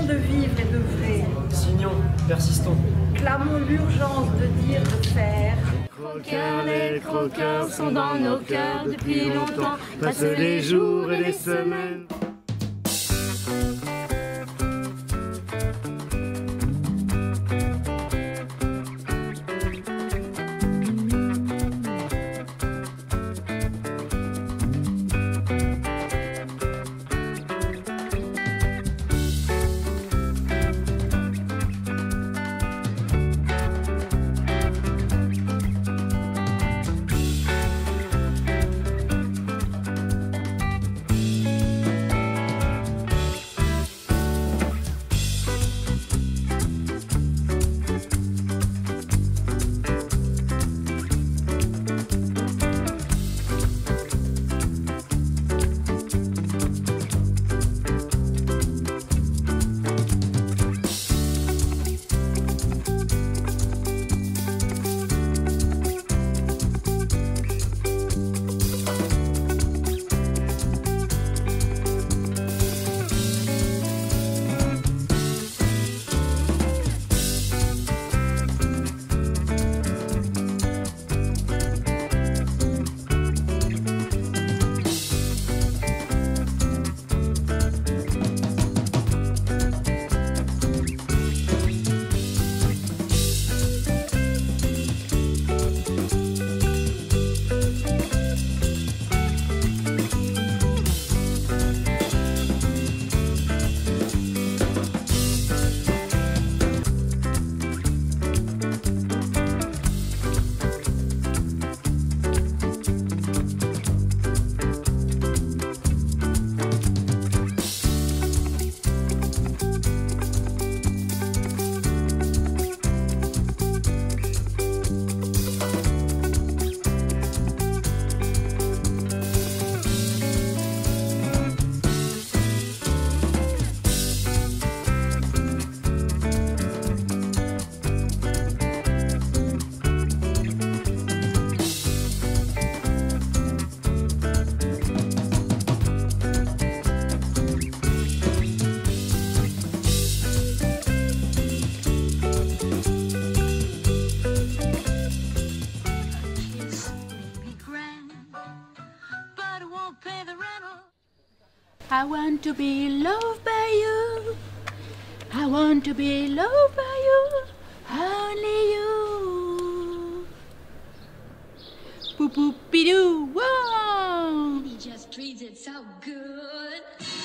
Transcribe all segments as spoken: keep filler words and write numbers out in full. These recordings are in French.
de vivre et d'œuvrer. Signons, persistons. Clamons l'urgence de dire, de faire. Croqueurs, les croqueurs sont dans nos cœurs depuis longtemps. Passent les jours et les semaines. I want to be loved by you. I want to be loved by you. Only you. Boop boop be-doo. Whoa. He just treats it so good.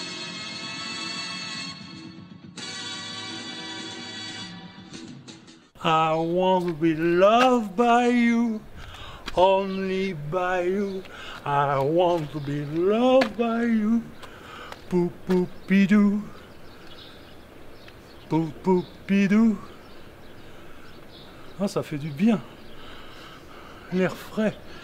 I want to be loved by you, only by you. I want to be loved by you. Boop boop bidou. Boop boop bidou. Ah, ça fait du bien. L'air frais.